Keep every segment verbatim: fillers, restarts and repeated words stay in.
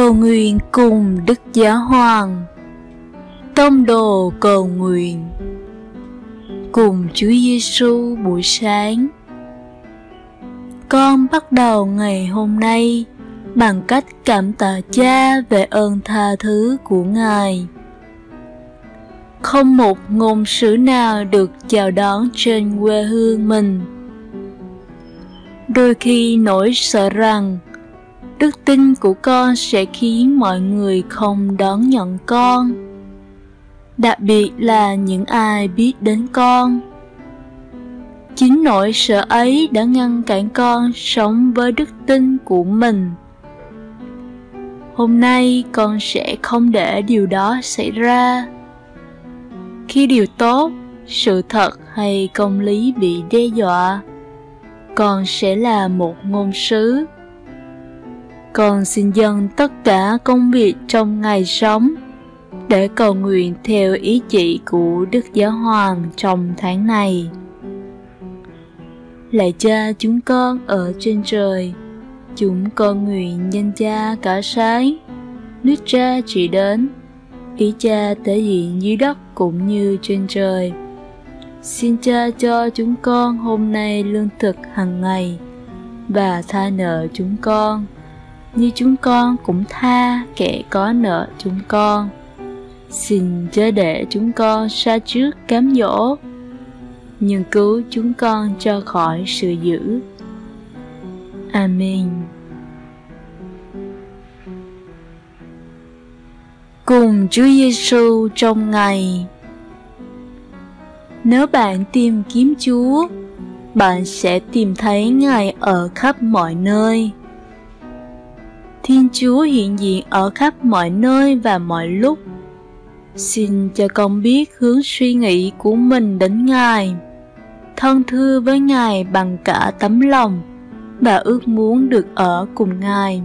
Cầu nguyện cùng Đức Giáo Hoàng. Tông đồ cầu nguyện cùng Chúa Giêsu buổi sáng. Con bắt đầu ngày hôm nay bằng cách cảm tạ Cha về ơn tha thứ của Ngài. Không một ngôn sứ nào được chào đón trên quê hương mình. Đôi khi nỗi sợ rằng đức tin của con sẽ khiến mọi người không đón nhận con, đặc biệt là những ai biết đến con. Chính nỗi sợ ấy đã ngăn cản con sống với đức tin của mình. Hôm nay con sẽ không để điều đó xảy ra. Khi điều tốt, sự thật hay công lý bị đe dọa, con sẽ là một ngôn sứ. Con xin dâng tất cả công việc trong ngày sống để cầu nguyện theo ý chỉ của Đức Giáo Hoàng trong tháng này. Lạy Cha chúng con ở trên trời, chúng con nguyện danh Cha cả sáng, nước Cha trị đến, ý Cha thể hiện dưới đất cũng như trên trời. Xin Cha cho chúng con hôm nay lương thực hàng ngày, và tha nợ chúng con như chúng con cũng tha kẻ có nợ chúng con. Xin chớ để chúng con sa trước cám dỗ, nhưng cứu chúng con cho khỏi sự dữ. Amen. Cùng Chúa Giêsu trong ngày. Nếu bạn tìm kiếm Chúa, bạn sẽ tìm thấy Ngài ở khắp mọi nơi. Thiên Chúa hiện diện ở khắp mọi nơi và mọi lúc. Xin cho con biết hướng suy nghĩ của mình đến Ngài, thân thưa với Ngài bằng cả tấm lòng và ước muốn được ở cùng Ngài.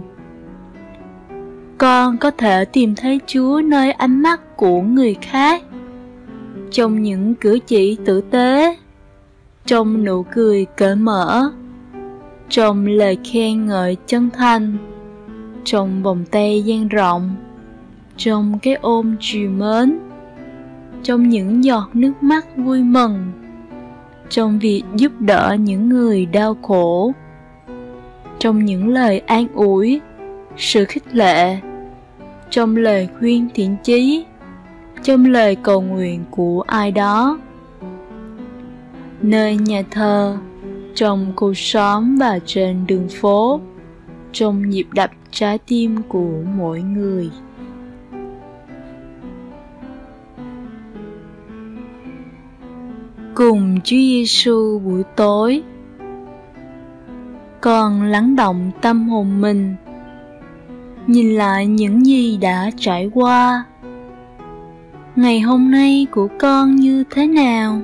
Con có thể tìm thấy Chúa nơi ánh mắt của người khác, trong những cử chỉ tử tế, trong nụ cười cởi mở, trong lời khen ngợi chân thành, trong vòng tay dang rộng, trong cái ôm trìu mến, trong những giọt nước mắt vui mừng, trong việc giúp đỡ những người đau khổ, trong những lời an ủi, sự khích lệ, trong lời khuyên thiện chí, trong lời cầu nguyện của ai đó, nơi nhà thờ, trong khu xóm và trên đường phố, trong nhịp đập trái tim của mỗi người. Cùng Chúa Giêsu buổi tối. Con lắng động tâm hồn mình, nhìn lại những gì đã trải qua. Ngày hôm nay của con như thế nào?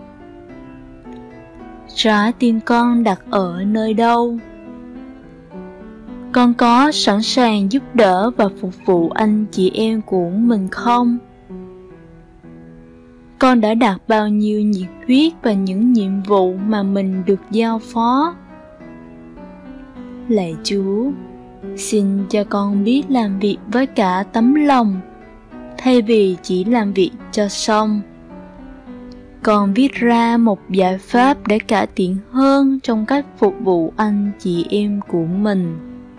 Trái tim con đặt ở nơi đâu? Con có sẵn sàng giúp đỡ và phục vụ anh chị em của mình không? Con đã đặt bao nhiêu nhiệt huyết vào những nhiệm vụ mà mình được giao phó? Lạy Chúa, xin cho con biết làm việc với cả tấm lòng, thay vì chỉ làm việc cho xong. Con viết ra một giải pháp để cải thiện hơn trong cách phục vụ anh chị em của mình.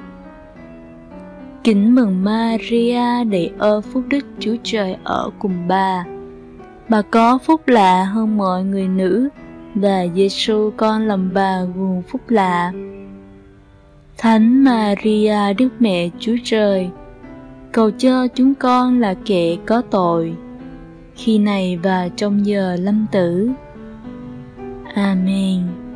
Kính mừng Maria đầy ơn phúc Đức Chúa Trời ở cùng bà. Bà có phúc lạ hơn mọi người nữ, và Giêsu con lòng bà nguồn phúc lạ. Thánh Maria Đức Mẹ Chúa Trời, cầu cho chúng con là kẻ có tội, khi này và trong giờ lâm tử. Amen.